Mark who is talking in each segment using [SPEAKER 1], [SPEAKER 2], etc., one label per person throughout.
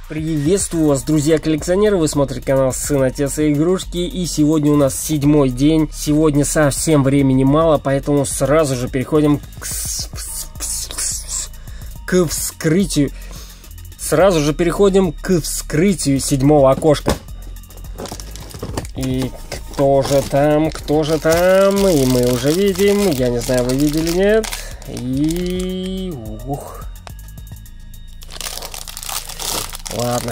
[SPEAKER 1] Приветствую вас, друзья-коллекционеры, вы смотрите канал Сын, Отец и Игрушки, и сегодня у нас 7-й день, сегодня совсем времени мало, поэтому сразу же переходим к вскрытию, седьмого окошка. И кто же там, и мы уже видим, я не знаю, вы видели, нет, и... Ладно.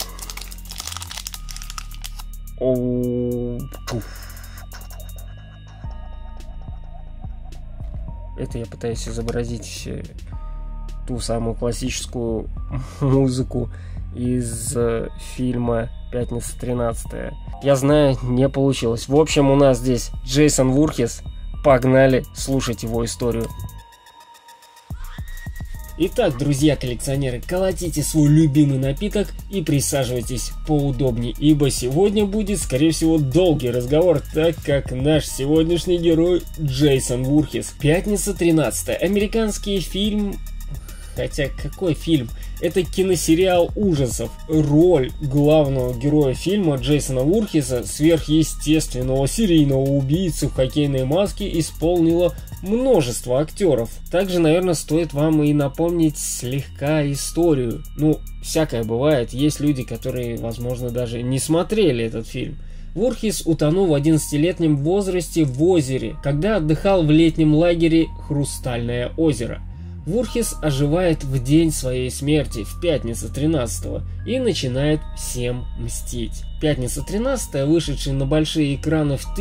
[SPEAKER 1] Это я пытаюсь изобразить ту самую классическую музыку из фильма «Пятница 13-я». Я знаю, не получилось. В общем, у нас здесь Джейсон Вурхис. Погнали слушать его историю. Итак, друзья-коллекционеры, колотите свой любимый напиток и присаживайтесь поудобнее, ибо сегодня будет, скорее всего, долгий разговор, так как наш сегодняшний герой Джейсон Вурхис. Пятница 13-я. Американский фильм... Хотя, какой фильм? Это киносериал ужасов. Роль главного героя фильма Джейсона Вурхиса, сверхъестественного серийного убийцы в хоккейной маске, исполнило множество актеров. Также, наверное, стоит вам и напомнить слегка историю. Ну, всякое бывает. Есть люди, которые, возможно, даже не смотрели этот фильм. Вурхис утонул в 11-летнем возрасте в озере, когда отдыхал в летнем лагере «Хрустальное озеро». Вурхис оживает в день своей смерти, в пятницу 13-го, и начинает всем мстить. Пятница 13-я, вышедшая на большие экраны в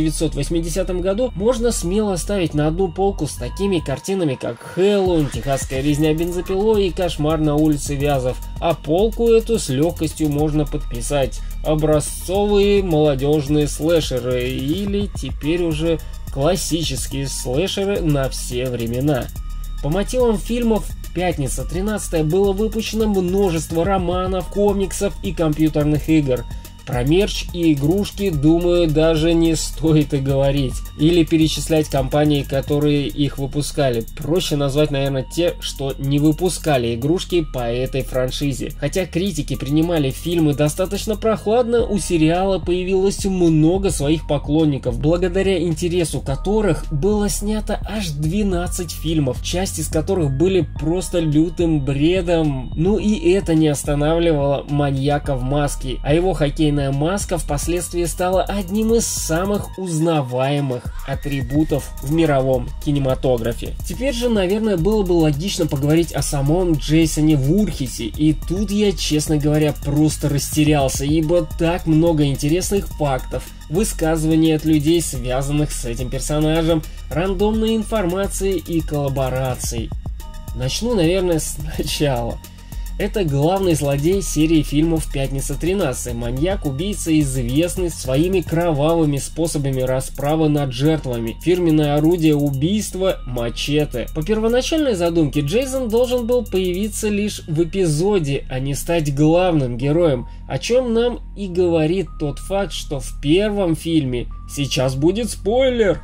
[SPEAKER 1] 1980 году, можно смело ставить на одну полку с такими картинами, как «Хэллоуин», «Техасская резня бензопилой» и «Кошмар на улице Вязов», а полку эту с легкостью можно подписать «Образцовые молодежные слэшеры» или теперь уже классические слэшеры на все времена. По мотивам фильмов «Пятница 13-я» было выпущено множество романов, комиксов и компьютерных игр. Про мерч и игрушки, думаю, даже не стоит и говорить. Или перечислять компании, которые их выпускали. Проще назвать, наверное, те, что не выпускали игрушки по этой франшизе. Хотя критики принимали фильмы достаточно прохладно, у сериала появилось много своих поклонников, благодаря интересу которых было снято аж 12 фильмов, часть из которых были просто лютым бредом. Ну и это не останавливало маньяка в маске, а его хоккейная маска впоследствии стала одним из самых узнаваемых атрибутов в мировом кинематографе. Теперь же, наверное, было бы логично поговорить о самом Джейсоне Вурхисе, и тут я, честно говоря, просто растерялся, ибо так много интересных фактов, высказываний от людей, связанных с этим персонажем, рандомной информации и коллабораций. Начну, наверное, сначала. Это главный злодей серии фильмов «Пятница 13-я», маньяк-убийца, известный своими кровавыми способами расправы над жертвами. Фирменное орудие убийства – мачете. По первоначальной задумке Джейсон должен был появиться лишь в эпизоде, а не стать главным героем, о чем нам и говорит тот факт, что в первом фильме, сейчас будет спойлер,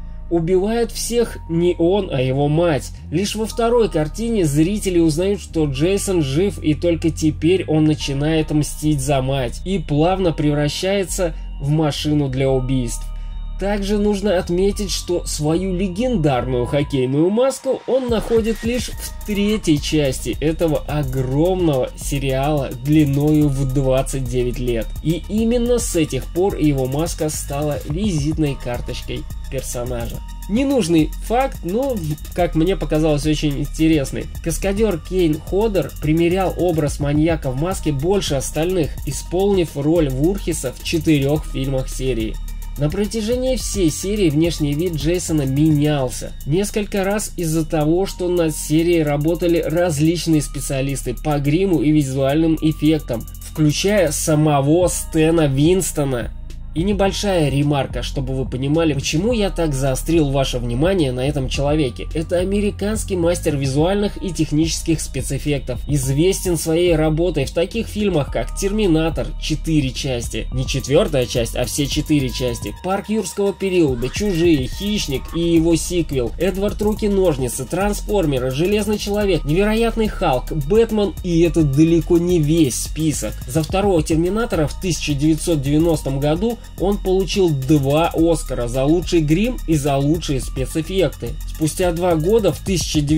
[SPEAKER 1] убивает всех не он, а его мать. Лишь во второй картине зрители узнают, что Джейсон жив, и только теперь он начинает мстить за мать и плавно превращается в машину для убийств. Также нужно отметить, что свою легендарную хоккейную маску он находит лишь в третьей части этого огромного сериала длиною в 29 лет. И именно с этих пор его маска стала визитной карточкой персонажа. Ненужный факт, но, как мне показалось, очень интересный. Каскадер Кейн Ходер примерял образ маньяка в маске больше остальных, исполнив роль Вурхиса в 4 фильмах серии. На протяжении всей серии внешний вид Джейсона менялся. Несколько раз из-за того, что над серией работали различные специалисты по гриму и визуальным эффектам, включая самого Стэна Винстона. И небольшая ремарка, чтобы вы понимали, почему я так заострил ваше внимание на этом человеке. Это американский мастер визуальных и технических спецэффектов. Известен своей работой в таких фильмах, как «Терминатор», 4 части. Не 4-я часть, а все 4 части. «Парк юрского периода», «Чужие», «Хищник» и его сиквел, «Эдвард Руки-ножницы», «Трансформеры», «Железный человек», «Невероятный Халк», «Бэтмен», и это далеко не весь список. За второго «Терминатора» в 1990 году он получил 2 Оскара за лучший грим и за лучшие спецэффекты. Спустя 2 года, в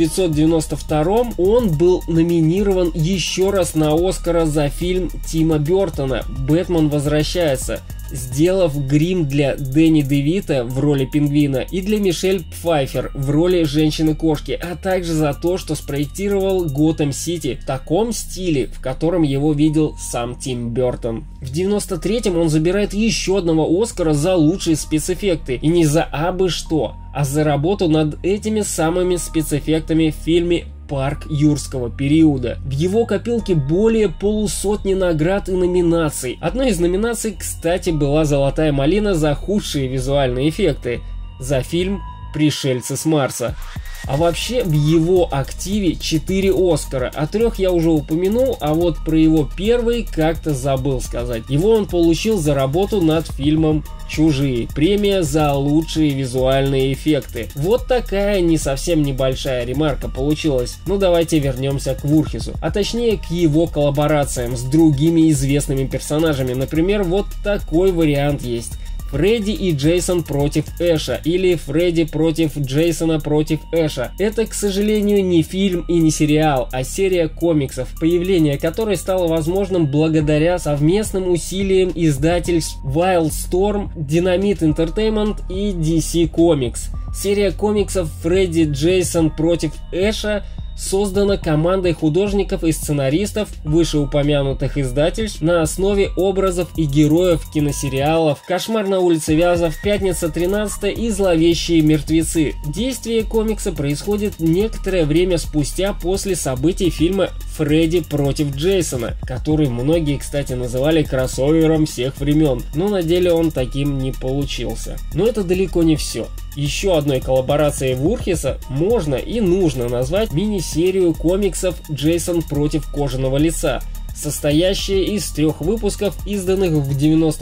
[SPEAKER 1] 1992, он был номинирован еще раз на Оскара за фильм Тима Бертона «Бэтмен возвращается», сделав грим для Дэнни Девита в роли пингвина и для Мишель Пфайффер в роли женщины-кошки, а также за то, что спроектировал Готэм-Сити в таком стиле, в котором его видел сам Тим Бертон. В 93-м он забирает еще одного Оскара за лучшие спецэффекты, и не за абы что, а за работу над этими самыми спецэффектами в фильме «Парк юрского периода». В его копилке более полусотни наград и номинаций. Одной из номинаций, кстати, была «Золотая малина» за худшие визуальные эффекты за фильм «Пришельцы с Марса». А вообще в его активе 4 Оскара, о 3 я уже упомянул, а вот про его первый как-то забыл сказать. Его он получил за работу над фильмом «Чужие», премия за лучшие визуальные эффекты. Вот такая не совсем небольшая ремарка получилась. Ну давайте вернемся к Вурхису, а точнее к его коллаборациям с другими известными персонажами. Например, вот такой вариант есть. Фредди и Джейсон против Эша, или Фредди против Джейсона против Эша. Это, к сожалению, не фильм и не сериал, а серия комиксов, появление которой стало возможным благодаря совместным усилиям издательств Wildstorm, Dynamite Entertainment и DC Comics. Серия комиксов Фредди Джейсон против Эша создана командой художников и сценаристов вышеупомянутых издательств на основе образов и героев киносериалов «Кошмар на улице Вязов», «Пятница 13» и «Зловещие мертвецы». Действие комикса происходит некоторое время спустя после событий фильма «Фредди против Джейсона», который многие, кстати, называли кроссовером всех времен, но на деле он таким не получился. Но это далеко не все. Еще одной коллаборацией Вурхиса можно и нужно назвать мини-серию комиксов «Джейсон против кожаного лица», состоящая из 3 выпусков, изданных в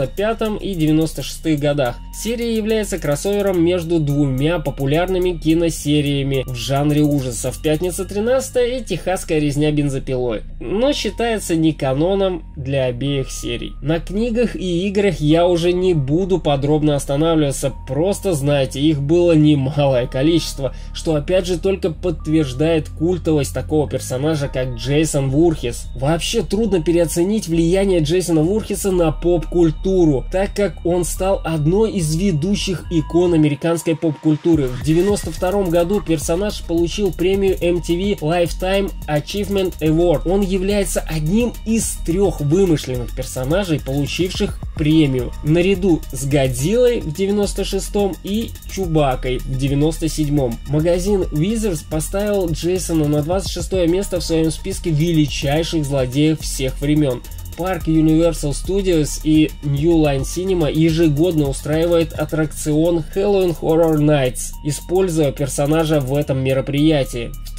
[SPEAKER 1] 95 и 96 годах. Серия является кроссовером между 2 популярными киносериями в жанре ужасов: «Пятница 13» и «Техасская резня бензопилой», но считается не каноном для обеих серий. На книгах и играх я уже не буду подробно останавливаться, просто знайте, их было немалое количество, что опять же только подтверждает культовость такого персонажа, как Джейсон Вурхис. Вообще трудно переоценить влияние Джейсона Вурхиса на поп-культуру, так как он стал одной из ведущих икон американской поп-культуры. В 1992 году персонаж получил премию MTV Lifetime Achievement Award. Он является одним из 3 вымышленных персонажей, получивших премию, наряду с Годзиллой в 1996 и Чубакой в 1997. Магазин Wizards поставил Джейсона на 26 место в своем списке величайших злодеев всех времен. Парк Universal Studios и New Line Cinema ежегодно устраивает аттракцион Halloween Horror Nights, используя персонажа в этом мероприятии. В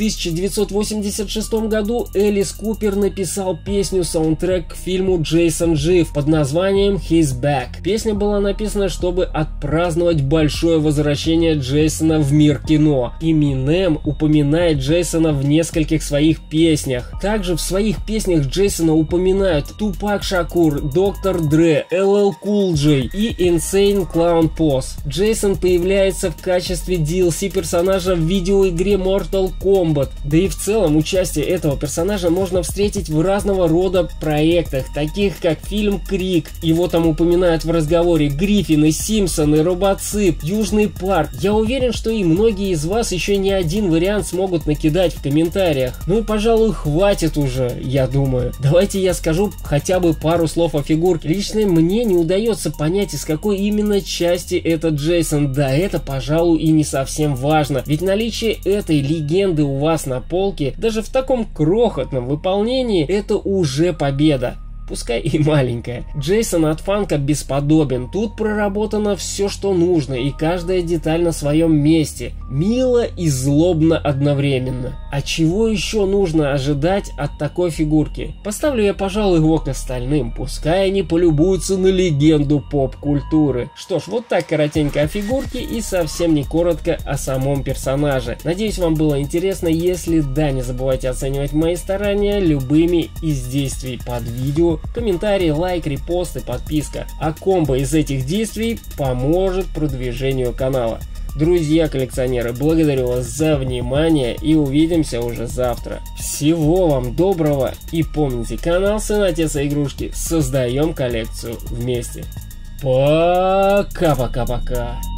[SPEAKER 1] 1986 году Элис Купер написал песню-саундтрек к фильму «Джейсон жив» под названием «He's Back». Песня была написана, чтобы отпраздновать большое возвращение Джейсона в мир кино. Eminem упоминает Джейсона в нескольких своих песнях. Также в своих песнях Джейсона упоминают Тупак Шакур, Доктор Дре, LL Cool J и Insane Clown Posse. Джейсон появляется в качестве DLC персонажа в видеоигре Mortal Kombat. Да и в целом участие этого персонажа можно встретить в разного рода проектах, таких как фильм «Крик». Его там упоминают в разговоре Гриффины, Симпсоны, Робоцып, Южный парк. Я уверен, что и многие из вас еще не один вариант смогут накидать в комментариях. Ну, пожалуй, хватит уже, я думаю. Давайте я скажу хотя бы пару слов о фигурке. Лично мне не удается понять, из какой именно части этот Джейсон. Да это, пожалуй, и не совсем важно. Ведь наличие этой легенды у вас на полке, даже в таком крохотном выполнении, это уже победа. пускай и маленькая. Джейсон от Фанка бесподобен, тут проработано все, что нужно, и каждая деталь на своем месте. Мило и злобно одновременно. А чего еще нужно ожидать от такой фигурки? Поставлю я, пожалуй, его к остальным, пускай они полюбуются на легенду поп-культуры. Что ж, вот так коротенько о фигурке и совсем не коротко о самом персонаже. Надеюсь, вам было интересно. Если да, не забывайте оценивать мои старания любыми из действий под видео. Комментарий, лайк, репост и подписка. А комбо из этих действий поможет продвижению канала. Друзья-коллекционеры, благодарю вас за внимание и увидимся уже завтра. Всего вам доброго и помните, канал Сын Отец Игрушки. Создаем коллекцию вместе. Пока-пока-пока.